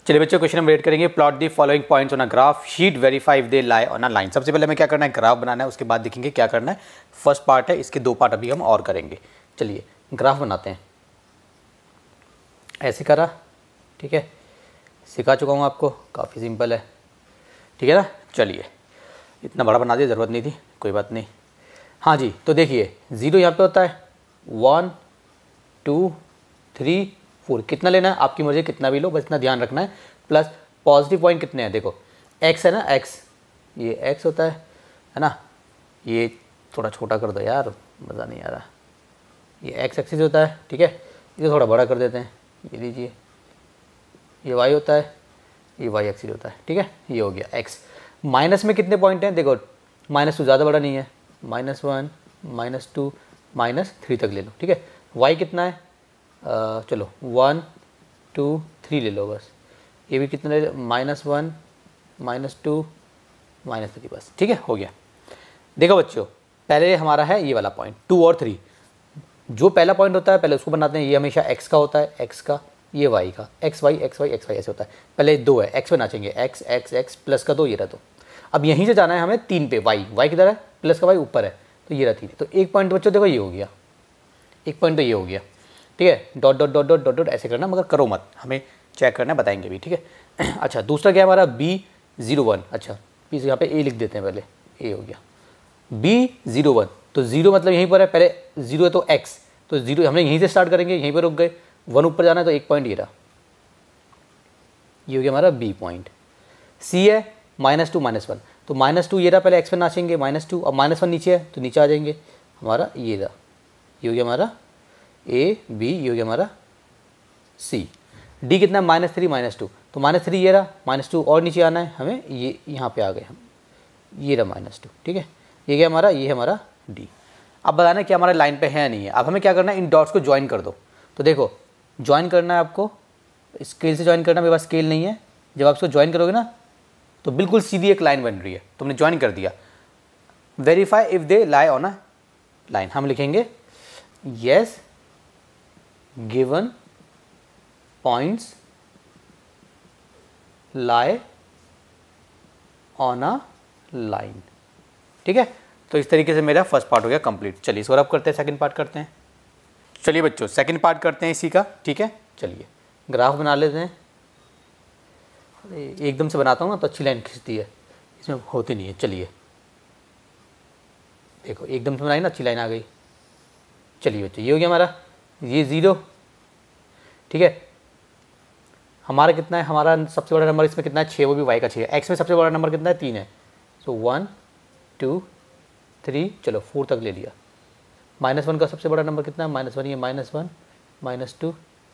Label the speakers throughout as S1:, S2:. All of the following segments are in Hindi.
S1: चलिए बच्चों, क्वेश्चन हम वेट करेंगे। Plot the following points on a graph, sheet verify if they lie on a line. सबसे पहले हमें क्या करना है, ग्राफ बनाना है, उसके बाद देखेंगे क्या करना है। फर्स्ट पार्ट है, इसके 2 पार्ट अभी हम और करेंगे। चलिए ग्राफ बनाते हैं। ऐसे करा, ठीक है, सिखा चुका हूँ आपको, काफ़ी सिंपल है, ठीक है ना। चलिए इतना बड़ा बना दिया, ज़रूरत नहीं थी, कोई बात नहीं। हाँ जी, तो देखिए 0 यहाँ पे होता है, 1 2 3 4, कितना लेना है आपकी मर्जी, कितना भी लो, बस इतना ध्यान रखना है। प्लस पॉजिटिव पॉइंट कितने हैं, देखो x है ना, x, ये x होता है ना। ये थोड़ा छोटा कर दो यार, मज़ा नहीं आ रहा। ये x एक्सिस होता है, ठीक है, इसे थोड़ा बड़ा कर देते हैं, ये लीजिए। ये y होता है, ये y एक्सिस होता है, ठीक है। ये हो गया x। माइनस में कितने पॉइंट हैं, देखो -2 ज़्यादा बड़ा नहीं है, -1 -2 -3 तक ले लो, ठीक है। y कितना है, चलो 1 2 3 ले लो बस। ये भी कितना ले लो, -1 -2 -3 बस, ठीक है, हो गया। देखो बच्चों, पहले हमारा है ये वाला पॉइंट 2 और 3। जो पहला पॉइंट होता है पहले उसको बनाते हैं। ये हमेशा x का होता है, x का, ये y का, x y x y x y ऐसे होता है। पहले 2 है, x पे नाचेंगे, x x x प्लस का 2, ये रहा 2। अब यहीं से जाना है हमें 3 पे, y किधर है, प्लस का y ऊपर है, तो ये रहा 3। तो एक पॉइंट बच्चों देखो ये हो गया, एक पॉइंट तो ये हो गया, ठीक है। Dot dot dot dot dot dot ऐसे करना, मगर करो मत, हमें चेक करना है, बताएंगे भी, ठीक है। अच्छा दूसरा क्या है हमारा, B01। अच्छा पी यहाँ पे A लिख देते हैं, पहले A हो गया, B01। तो 0 मतलब यहीं पर है, पहले 0 है तो x, तो 0 हमने यहीं से स्टार्ट करेंगे, यहीं पर रुक गए। 1 ऊपर जाना है तो एक पॉइंट ये रहा, ये हो गया हमारा B पॉइंट। C है -2 -1, तो -2 ये रहा, पहले x पर नाचेंगे -2, अब -1 नीचे है तो नीचे आ जाएंगे, हमारा ये रहा, ये हो गया हमारा A B, ये हो गया हमारा C। D कितना है, -3 -2, तो -3 ये रहा, -2 और नीचे आना है हमें, ये यहाँ पे आ गए हम, ये रहा -2, ठीक है। ये क्या हमारा, ये है हमारा D। अब बताना कि हमारे लाइन पे है या नहीं है। अब हमें क्या करना है, इन डॉट्स को ज्वाइन कर दो। तो देखो ज्वाइन करना है आपको, स्केल से ज्वाइन करना, मेरे पास स्केल नहीं है। जब आप इसको ज्वाइन करोगे ना तो बिल्कुल सीधी एक लाइन बन रही है, तुमने ज्वाइन कर दिया। Verify if they lie on a line, हम लिखेंगे yes given points lie on a line, ठीक है। तो इस तरीके से मेरा फर्स्ट पार्ट हो गया कंप्लीट। चलिए इसको रब करते हैं, सेकंड पार्ट करते हैं। चलिए बच्चों सेकंड पार्ट करते हैं इसी का, ठीक है। चलिए ग्राफ बना लेते हैं। अरे एकदम से बनाता हूँ ना तो अच्छी लाइन खींचती है, इसमें होती नहीं है। चलिए देखो एकदम से बनाई ना, अच्छी लाइन आ गई। चलिए बच्चों ये हो गया हमारा, ये 0, ठीक है। हमारा कितना है, हमारा सबसे बड़ा नंबर इसमें कितना है, 6, वो भी y का 6 है। x में सबसे बड़ा नंबर कितना है, 3 है। सो 1 2 3, चलो 4 तक ले लिया। -1 का सबसे बड़ा नंबर कितना है, -1, ये -1 -2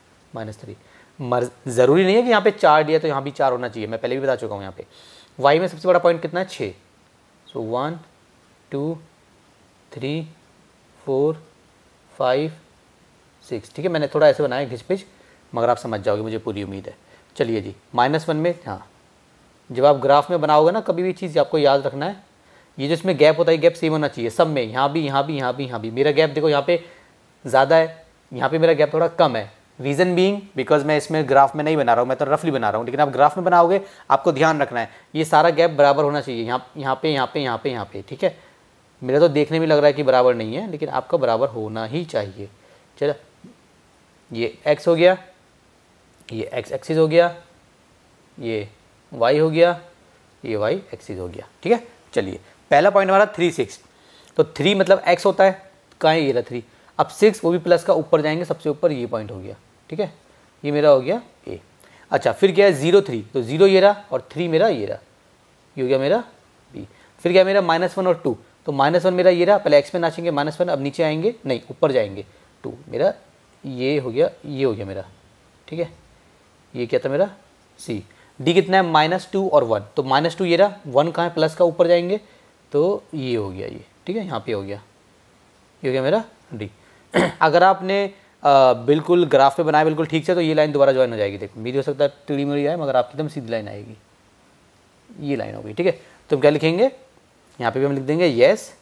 S1: -3। ज़रूरी नहीं है कि यहाँ पे 4 दिया तो यहाँ भी 4 होना चाहिए, मैं पहले भी बता चुका हूँ। यहाँ पे y में सबसे बड़ा पॉइंट कितना है, 6। सो 1 2 3 4 5 6, ठीक है। मैंने थोड़ा ऐसे बनाया घिच पिच, मगर आप समझ जाओगे, मुझे पूरी उम्मीद है। चलिए जी -1 में, हाँ जब आप ग्राफ में बनाओगे ना कभी भी चीज़ आपको याद रखना है, ये जो इसमें गैप होता है, गैप सेम होना चाहिए सब में, यहाँ भी यहाँ भी यहाँ भी यहाँ भी। मेरा गैप देखो यहाँ पे ज़्यादा है, यहाँ पे मेरा गैप थोड़ा कम है। रीज़न बीइंग बिकॉज मैं इसमें ग्राफ में नहीं बना रहा हूँ, मैं तो रफली बना रहा हूँ, लेकिन आप ग्राफ में बनाओगे आपको ध्यान रखना है ये सारा गैप बराबर होना चाहिए, यहाँ पे यहाँ पे यहाँ पे यहाँ पे, ठीक है। मेरा तो देखने में लग रहा है कि बराबर नहीं है, लेकिन आपका बराबर होना ही चाहिए। चलो ये x हो गया, ये x एक्सिस हो गया, ये y हो गया, ये y एक्सिस हो गया, ठीक है। चलिए पहला पॉइंट हमारा 3 6, तो 3 मतलब x होता है, कहाँ है, ये रहा 3। अब 6 वो भी प्लस का ऊपर जाएंगे, सबसे ऊपर ये पॉइंट हो गया, ठीक है। ये मेरा हो गया a। अच्छा फिर क्या है, 0 3, तो 0 ये रहा और 3 मेरा ये रहा, ये हो गया मेरा b। फिर क्या मेरा -1 और 2, तो -1 मेरा ये रहा, पहले x में नाचेंगे -1, अब नीचे आएंगे, नहीं ऊपर जाएंगे 2, मेरा ये हो गया, ये हो गया मेरा, ठीक है। ये क्या था मेरा C। D कितना है, -2 और 1, तो -2 ये रहा, 1 कहाँ है, प्लस का ऊपर जाएंगे, तो ये हो गया ये, ठीक है। यहाँ पे हो गया, ये हो गया मेरा D। अगर आपने बिल्कुल ग्राफ पे बनाया बिल्कुल ठीक से, तो ये लाइन दोबारा ज्वाइन हो जाएगी। देखो मेरी हो सकता है टेढ़ी मेढ़ी आए, मगर आपकी एकदम सीधी लाइन आएगी, ये लाइन होगी, ठीक है। तो हम क्या लिखेंगे, यहाँ पे भी हम लिख देंगे येस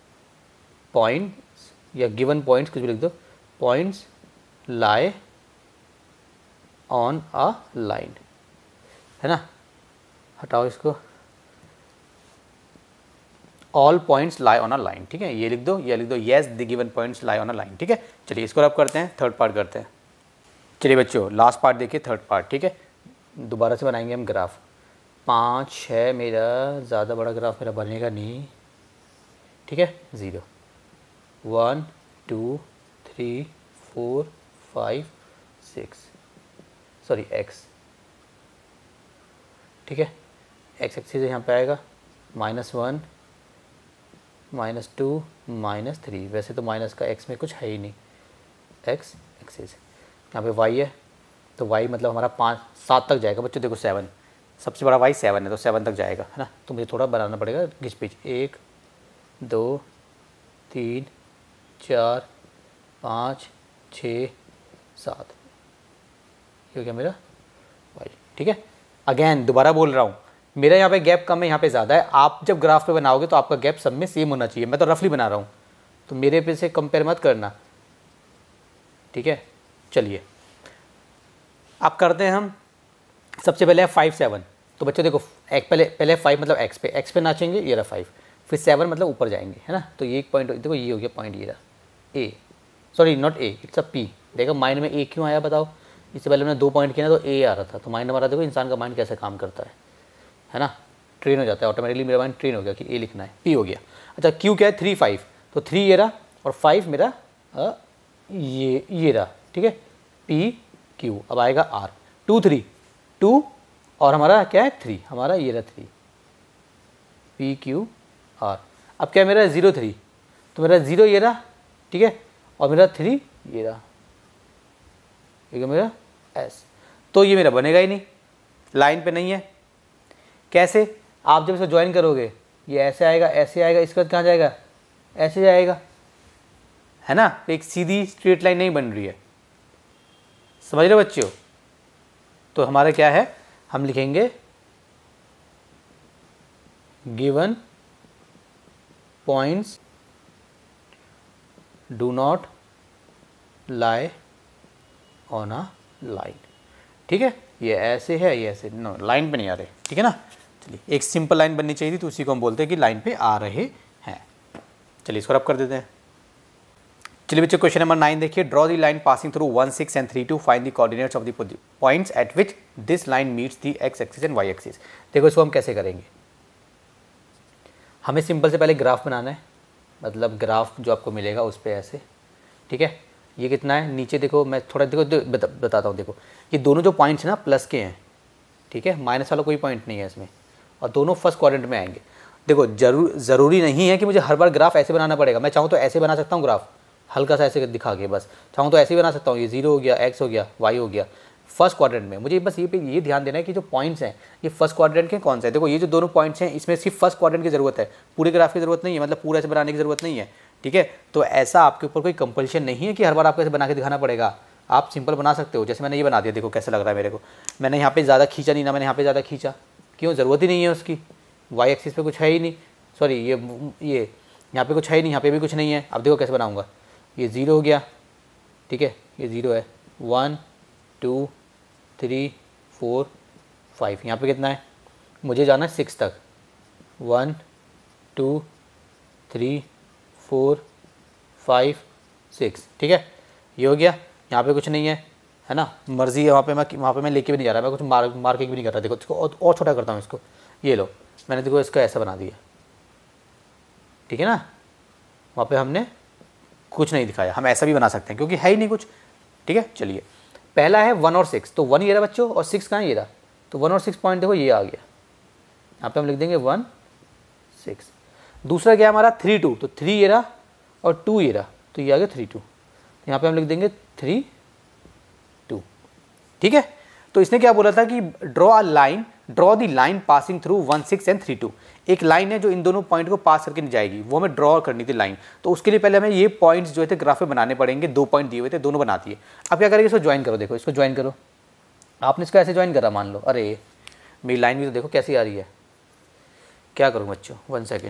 S1: पॉइंट्स या गिवन पॉइंट्स, कुछ भी लिख दो, points lie on a line, है ना, हटाओ इसको, all points lie on a line, ठीक है, ये लिख दो, ये लिख दो, yes the given points lie on a line, ठीक है। चलिए इसको अब करते हैं, थर्ड पार्ट करते हैं। चलिए बच्चों लास्ट पार्ट देखिए, थर्ड पार्ट, ठीक है। दोबारा से बनाएंगे हम ग्राफ। 5 6 मेरा ज़्यादा बड़ा ग्राफ मेरा बनेगा नहीं, ठीक है। 0 1 2 3 4 5 6, सॉरी x, ठीक है। x एक्सिस यहाँ पे आएगा, -1 -2 -3, वैसे तो माइनस का x में कुछ है ही नहीं, x एक्सिस। यहाँ पे y है, तो y मतलब हमारा 5 7 तक जाएगा बच्चों, देखो 7, सबसे बड़ा y 7 है, तो 7 तक जाएगा, है ना। तो मुझे थोड़ा बनाना पड़ेगा घिच पिच, 1 2 3 4 5 6 7, ये हो गया मेरा y, ठीक है। अगेन दोबारा बोल रहा हूँ, मेरा यहाँ पे गैप कम है, यहाँ पे ज़्यादा है। आप जब ग्राफ पे बनाओगे तो आपका गैप सब में सेम होना चाहिए। मैं तो रफली बना रहा हूँ, तो मेरे पे से कंपेयर मत करना, ठीक है। चलिए अब करते हैं हम, सबसे पहले है 5 7। तो बच्चों देखो पहले 5 मतलब एक्स पे नाचेंगे, ये रहा 5, फिर 7 मतलब ऊपर जाएंगे, है ना। तो ये एक पॉइंट देखो, ये हो गया पॉइंट, ये रहा A, sorry not A, it's a P. देखो माइंड में ए क्यों आया बताओ, इससे पहले मैंने 2 पॉइंट किया ना तो ए आ रहा था, तो माइंड हमारा देखो इंसान का माइंड कैसे काम करता है ना, ट्रेन हो जाता है ऑटोमेटिकली। मेरा माइंड ट्रेन हो गया कि ए लिखना है, पी हो गया। अच्छा क्यू क्या है, 3 5, तो 3 ये रहा और 5 मेरा ये रहा, ठीक है, पी क्यू। अब आएगा आर, 2 3 2 और हमारा क्या है 3, हमारा ये रहा 3, पी क्यू आर। अब क्या मेरा 0 3, तो मेरा 0 ये रहा, ठीक है, और मेरा 3 ये रहा, ठीक है, मेरा एस। तो ये मेरा बनेगा ही नहीं, लाइन पे नहीं है। कैसे, आप जब इसको ज्वाइन करोगे ये ऐसे आएगा, ऐसे आएगा, इसके बाद कहाँ जाएगा, ऐसे जाएगा, है ना। तो एक सीधी स्ट्रेट लाइन नहीं बन रही है, समझ रहे हो बच्चों। तो हमारा क्या है, हम लिखेंगे given points do not lie on a line, ठीक है। ये ऐसे है, ये ऐसे, नो लाइन पे नहीं आ रहे, ठीक है ना। चलिए एक सिंपल लाइन बननी चाहिए थी, तो उसी को हम बोलते हैं कि लाइन पे आ रहे हैं। चलिए इसको रब कर देते हैं। चलिए बच्चों क्वेश्चन नंबर 9 देखिए, draw the line passing through 1 6 and 3 2, find the coordinates of the points at which this line meets the x axis and y axis. देखो इसको हम कैसे करेंगे, हमें सिंपल से पहले ग्राफ बनाना है, मतलब ग्राफ जो आपको मिलेगा उस पर ऐसे, ठीक है। ये कितना है, नीचे देखो, मैं थोड़ा देखो बताता हूँ। देखो ये दोनों जो पॉइंट्स हैं ना प्लस के हैं, ठीक है, माइनस वाला कोई पॉइंट नहीं है इसमें, और दोनों फर्स्ट क्वाड्रेंट में आएंगे। देखो ज़रूरी नहीं है कि मुझे हर बार ग्राफ ऐसे बनाना पड़ेगा, मैं चाहूँ तो ऐसे बना सकता हूँ ग्राफ, हल्का सा ऐसे दिखा के, बस चाहूँ तो ऐसे ही बना सकता हूँ। ये 0 हो गया, x हो गया, y हो गया, फर्स्ट क्वाड्रेंट में। मुझे बस ये ध्यान देना है कि जो पॉइंट्स हैं ये फर्स्ट क्वाड्रेंट के कौन से हैं। देखो ये जो दोनों पॉइंट्स हैं इसमें सिर्फ फर्स्ट क्वाड्रेंट की ज़रूरत है, पूरे ग्राफ की ज़रूरत नहीं है, मतलब पूरा ऐसे बनाने की ज़रूरत नहीं है, ठीक है। तो ऐसा आपके ऊपर कोई कंपल्शन नहीं है कि हर बार आपको ऐसे बना के दिखाना पड़ेगा, आप सिंपल बना सकते हो। जैसे मैंने ये बना दिया, देखो कैसा लग रहा है मेरे को, मैंने यहाँ पे ज़्यादा खींचा नहीं ना, मैंने यहाँ पे ज़्यादा खींचा, क्यों, ज़रूरत ही नहीं है उसकी, वाई एक्सिस पे कुछ है ही नहीं, सॉरी ये यहाँ पे कुछ है ही नहीं, यहाँ पे भी कुछ नहीं है। अब देखो कैसे बनाऊँगा, ये 0 हो गया, ठीक है, ये 0 है, 1 2 3 4 5, यहाँ पे कितना है, मुझे जाना है 6 तक, 1 2 3 4 5 6, ठीक है, ये हो गया। यहाँ पे कुछ नहीं है ना, मर्जी है, वहाँ पे मैं लेके भी नहीं जा रहा, मैं कुछ मार्किंग भी नहीं कर रहा। देखो इसको और छोटा करता हूँ इसको, ये लो, मैंने देखो इसका ऐसा बना दिया, ठीक है ना, वहाँ पे हमने कुछ नहीं दिखाया, हम ऐसा भी बना सकते हैं क्योंकि है ही नहीं कुछ, ठीक है। चलिए पहला है 1 और 6, तो 1 ये रहा बच्चों, और 6 कहाँ ये रहा, तो 1 और 6 पॉइंट देखो ये आ गया, यहाँ पे हम लिख देंगे 1 6। दूसरा क्या हमारा 3 2, तो 3 ये रहा और 2 ये रहा, तो ये आ गया 3 2, यहाँ पे हम लिख देंगे 3 2, ठीक है। तो इसने क्या बोला था कि draw the line passing through 1 6 and 3 2। एक लाइन है जो इन दोनों पॉइंट को पास करके नहीं जाएगी, वो हमें ड्रॉ करनी थी लाइन। तो उसके लिए पहले हमें ये पॉइंट्स जो थे ग्राफ में बनाने पड़ेंगे, 2 पॉइंट दिए हुए थे, दोनों बनाती है। अब क्या करेंगे, इसको ज्वाइन करो, देखो इसको ज्वाइन करो, आपने इसको ऐसे ज्वाइन करा मान लो, अरे मेरी लाइन भी तो देखो कैसी आ रही है, क्या करूँ बच्चों, 1 सेकेंड,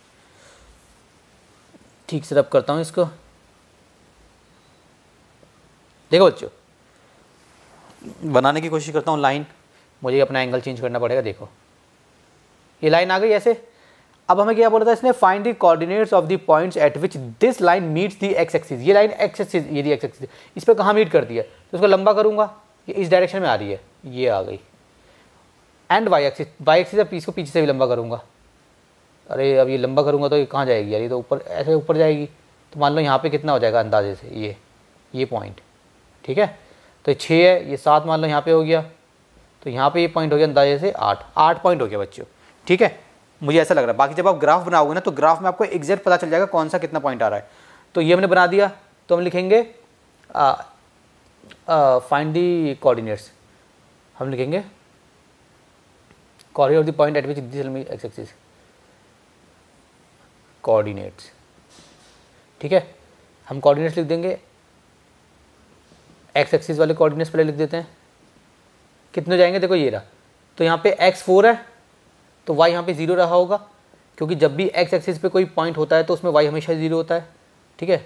S1: ठीक से रब करता हूँ इसको। देखो बच्चों बनाने की कोशिश करता हूँ लाइन, मुझे अपना एंगल चेंज करना पड़ेगा। देखो ये लाइन आ गई ऐसे। अब हमें क्या बोला था इसने, find the coordinates of the points at which this line meets the x axis. ये लाइन एक्स एक्सिस, ये एक्स एक्सिस, इस पर कहाँ मीट करती है, तो इसको लंबा करूँगा, ये इस डायरेक्शन में आ रही है, ये आ गई। एंड वाई एक्सिस अब इसको पीछे से भी लंबा करूँगा। अरे अब ये लंबा करूँगा तो ये कहाँ जाएगी यार, ये तो ऊपर, ऐसे ऊपर जाएगी। तो मान लो यहाँ पे कितना हो जाएगा अंदाजे से, ये पॉइंट, ठीक है। तो ये 6 है, ये 7 मान लो यहाँ पे हो गया, तो यहाँ पे ये पॉइंट हो गया अंदाजे से 8 पॉइंट हो गया बच्चों, ठीक है। मुझे ऐसा लग रहा है, बाकी जब आप ग्राफ बनाओगे ना तो ग्राफ में आपको एग्जैक्ट पता चल जाएगा कौन सा कितना पॉइंट आ रहा है। तो ये हमने बना दिया, तो हम लिखेंगे फाइंड दी कोऑर्डिनेट्स, हम लिखेंगे coordinate of the point at which this x axis, coordinates, ठीक है। हम कोऑर्डिनेट्स लिख देंगे, एक्स एक्सिस वाले कोऑर्डिनेट्स पहले लिख देते हैं। कितने जाएंगे, देखो ये रहा, तो यहाँ पे x 4 है, तो y यहाँ पे 0 रहा होगा, क्योंकि जब भी x एक्सिस पे कोई पॉइंट होता है तो उसमें y हमेशा 0 होता है, ठीक है।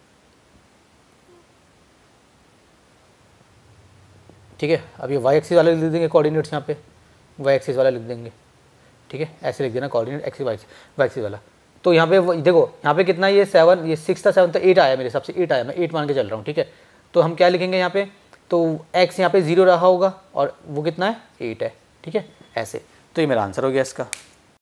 S1: ठीक है, अब ये y एक्सिस वाला लिख देंगे कोऑर्डिनेट्स, यहाँ पे y एक्सिस वाला लिख देंगे, ठीक है। ऐसे लिख देना कोऑर्डिनेट एक्सिस y एक्सिस वाला। तो यहाँ पे देखो, यहाँ पे कितना, ये 7, ये 6 था, 7 था, 8 आया मेरे हिसाब से, 8 आया, मैं 8 मान के चल रहा हूँ, ठीक है। तो हम क्या लिखेंगे यहाँ पे, तो x यहाँ पे 0 रहा होगा और वो कितना है, 8 है, ठीक है, ऐसे। तो ये मेरा आंसर हो गया इसका।